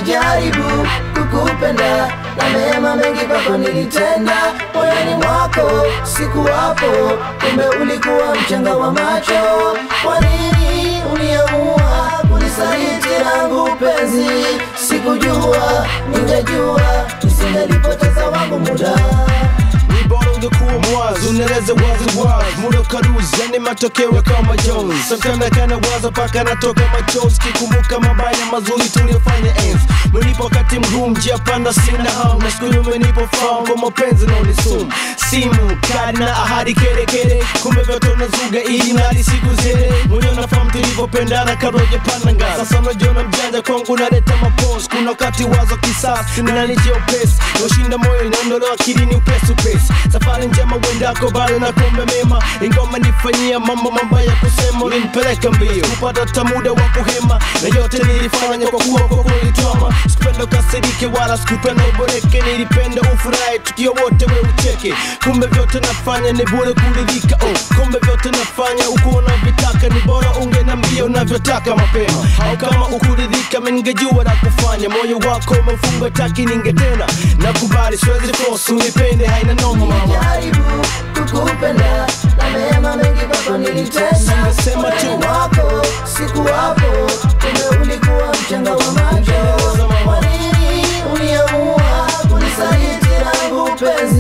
Nilijaribu kukupenda na mema mengi kwako nilitenda, moyoni mwako sikuwapo, kumbe ulikuwa mchanga wa macho. Kwa nini uliamua kunisaliti langu penzi? Sikujua, ningejua nisingelipoteza wangu muda. Bora ungekuwa mwazi, unaeleza wazi wazi, muda karuzi, yani matokeo kama Jones. Sometimes kana waza paka natoka machozi, kikumbuka mabaya mazuri tuliyofanya enzi. Menipo wakati mgumu, njia panda sina hamu, na siku menipo fahamu kwa mapenzi na unisumu. Simu, kadi na ahadi kere kere, kumbe vyote unazuga ili nali siku zile. Mwenye unafahamu tulivyopendana kabla hujapanda ngazi. Sasa unajiona mjanja kwangu naleta mapozi, kuna wakati wazo kisasi, ninanijia upesi. Ushinda moyo inaondolewa akilini upesi upesi. Safari njema wendako bado na kumbe mema, ingoma nifanyia mambo mabaya kusema, ulinipeleka mbio kupata tamuda wa kuhema, na yote nilifanya kwa kuwa kwa kulitoma. Sikupenda ukasirike wala sikupenda uboreke, nilipenda ufurahi tukio wote we ucheke. Kumbe vyote nafanya ni bure kuridhika, kumbe vyote nafanya uko unavyotaka, ni bora ungenambia unavyotaka mapema. Au kama ukuridhika ningejua la kufanya, moyo wako umefunga taki ningetena. Nakubali siwezi force unipende, haina noma mama. Nilijaribu kukupenda na mema mengi kwako nilitenda, moyoni mwako sikuwapo, kumbe ulikuwa mchanga wa macho. Kwa nini uliamua kunisaliti langu penzi?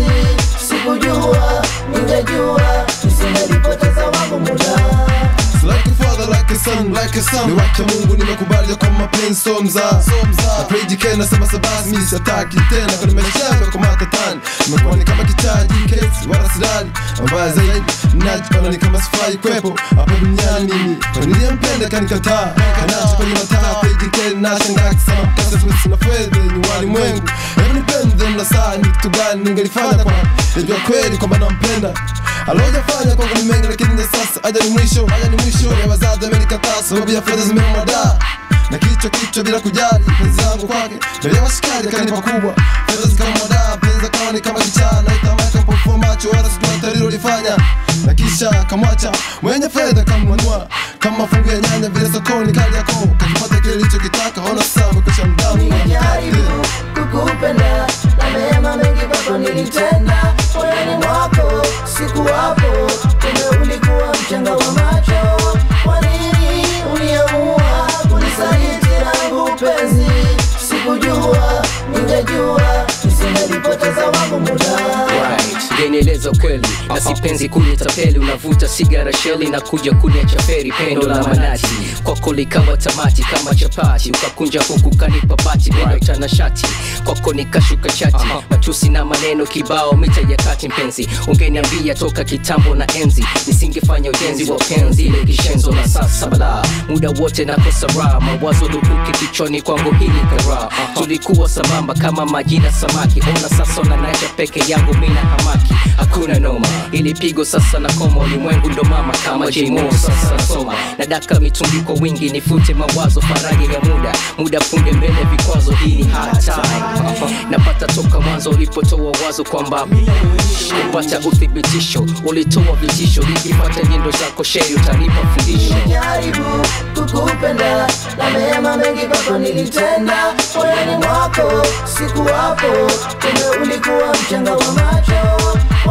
Sikujua, ningejua nisingelipoteza wangu muda. Like a father, like a son, like a son. Ni wake Mungu nimekubali kwa mapenzi so mzaa. Na pray jikena sema sabasi mimi sitaki tena kwa maisha yangu kwa matatani. Nimekuwa ni kama kichaji kesi wala sidali, mbaya zaidi najiona ni kama sifai kwepo hapa duniani mimi. Niliyempenda kanikataa, kanacho kwenye mataa. Pray jikena nashangaa sana pesa sina fedha ni walimwengu. Hebu nipende na saa ni kitu gani ningelifanya kwa najua kweli kwamba nampenda. Alojafanya kwangu ni mengi lakini sasa aja ni mwisho. Ya wazazi amenikataa sababu ya fedha zimemwadaa, na kichwa bila kujali penzi langu kwake. Ndio washikaji kanipa kubwa, fedha zikamwadaa, penzi kama ni kama kichaa. Na itamaka mpofu macho wala sijua tariro lifanya, na kisha kamwacha mwenye fedha kamwanua kama mafungu ya nyanya vile sokoni kali yako. Kakipata kile lichokitaka ona sasa amekwisha mdamu. Nilijaribu kukupenda na mema mengi kwako nilitenda, moyoni mwako sikuwapo, kumbe ulikuwa mchanga wa macho. Kwa nini uliamua kunisaliti langu penzi? Sikujua, ningejua nisingelipoteza wangu muda. Genieleza ukweli na sipenzi kunitapeli, unavuta sigara sheli na kuja kuniacha feri. Pendo la manati kwako likawa tamati kama chapati, ukakunja huku kanipa bati bila utanashati. Kwako nikashuka chati, matusi na maneno kibao mita ya kati. Mpenzi ungeniambia toka kitambo na enzi, nisingefanya ujenzi wa penzi ile kishenzo. Na sasa bala muda wote nakosa raha, mawazo lukuki kichwani kwangu hili kara. Tulikuwa sambamba kama maji na samaki, ona sasa unaniacha peke yangu mina hamaki. Hakuna noma, ilipigo sasa na koma, ulimwengu ndo mama kama J-Mo sasa nasoma. Nadaka mitungi kwa wingi nifute mawazo, faraja ya muda punge mbele vikwazo. Hii ni hard time, napata toka mwanzo ulipotoa wazo kwamba kupata uthibitisho, ulitoa vitisho. Nikipata nyendo zako sheri utanipa fundisho. Nilijaribu kukupenda na mema mengi kwako nilitenda, moyoni mwako sikuwapo, kumbe ulikuwa mchanga wa macho.